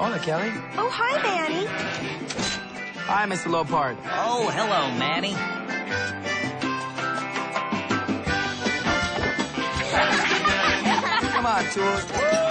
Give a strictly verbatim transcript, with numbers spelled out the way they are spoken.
Hola, Kelly. Oh, hi, Manny. Hi, Mister Lopard. Oh, hello, Manny. Come on, Tool.